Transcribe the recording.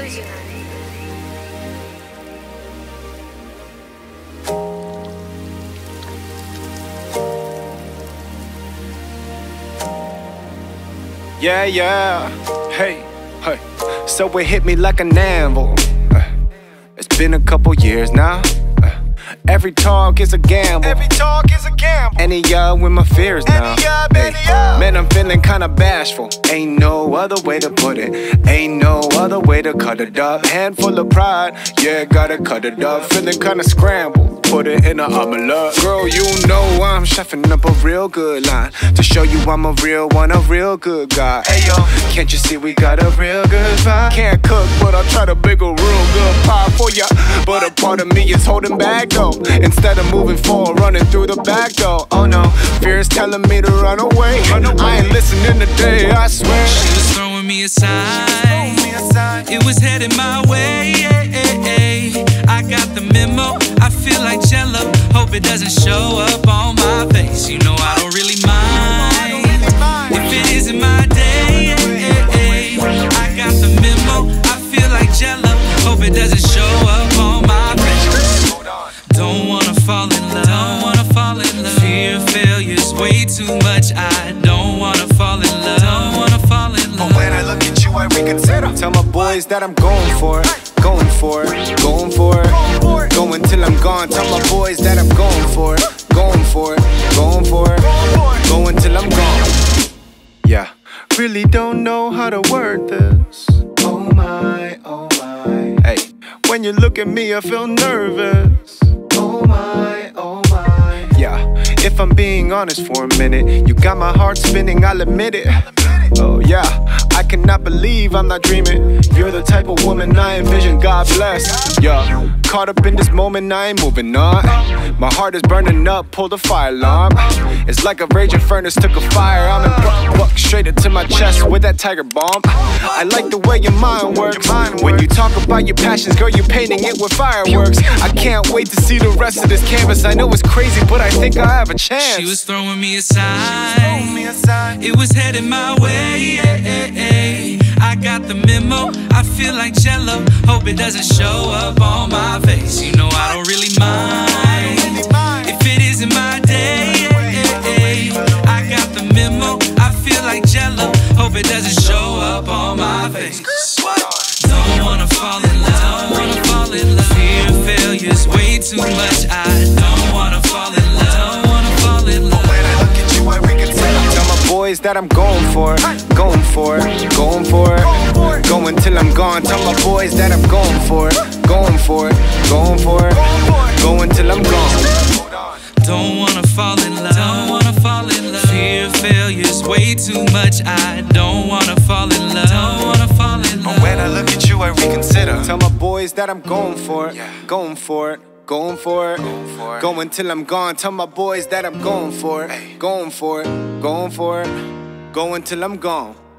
Yeah, yeah, hey, hey. So it hit me like an anvil. It's been a couple years now. Every talk is a gamble. Every talk is a gamble. Any with my fears now. Hey, man, I'm feeling kinda bashful. Ain't no other way to put it. Ain't no other way to cut it up. Handful of pride, yeah, gotta cut it up. Feeling kinda scrambled. Put it in a omelette. Girl, you know I'm chefing up a real good line to show you I'm a real one, a real good guy. Hey yo, can't you see we got a real good vibe? Can't cook, but I'll try to bake a real good pie for ya. But a part of me is holding back though. Instead of moving forward, running through the back door. Oh no, fear is telling me to run away. I ain't listening today, I swear. She was throwing me a sign. It was headed my way. I got the memo. I feel like Jello. Hope it doesn't show up on my face. You know I don't really mind if it isn't my day. I got the memo. I feel like Jello. Hope it doesn't show up on my face. Don't wanna fall in love. Don't wanna fall in love. Fear of failure's way too much. I don't wanna fall in love. Don't wanna fall in love. But when I look at you, I reconsider. Tell my boys that I'm going for it. Going for it, going for it, going till I'm gone. Tell my boys that I'm going for it, going for it, going for it, going till I'm gone. Yeah, really don't know how to word this. Oh my, oh my. Hey, when you look at me, I feel nervous. Oh my, oh my. Yeah, if I'm being honest for a minute, you got my heart spinning, I'll admit it. Oh yeah, I cannot believe I'm not dreaming. You're the type of woman I envision, God bless. Yeah, caught up in this moment, I ain't moving on. My heart is burning up, pull the fire alarm. It's like a raging furnace took a fire. I'm in buck straight into my chest with that tiger bomb. I like the way your mind works. When you talk about your passions, girl, you're painting it with fireworks. I can't wait to see the rest of this canvas. I know it's crazy, but I think I have a chance. She was throwing me a sign. It was headed my way. I got the memo. I feel like Jello. Hope it doesn't show up on my face. You know I don't really mind if it isn't my day. I got the memo. I feel like Jello. Hope it doesn't show up on my face. Don't wanna fall in love. Don't wanna fall in love. Fear of failure's way too much. I don't wanna fall in love. Don't wanna fall in love. When I look at you, I reconsider. Tell my boys that I'm going for it, going for it, going for it, going till I'm gone. Tell my boys that I'm going for it, going for it, going for it, going till I'm gone. Don't wanna fall in love. Don't wanna fall in love. Fear of failure's way too much. I don't wanna fall in love. Don't wanna fall in love. When I look at you, I reconsider. Tell my boys that I'm going for it, going for it, going for it, going till I'm gone. Tell my boys that I'm going for it, going for it, going for it, going till I'm gone.